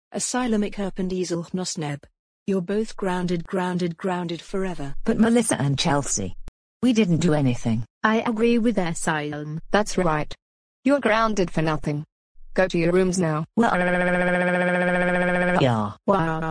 Assilem Ecirp and Aeslehc Nosneb. You're both grounded forever. But Melissa and Chelsea, we didn't do anything. I agree with Assilem. That's right. You're grounded for nothing. Go to your rooms now. Yeah.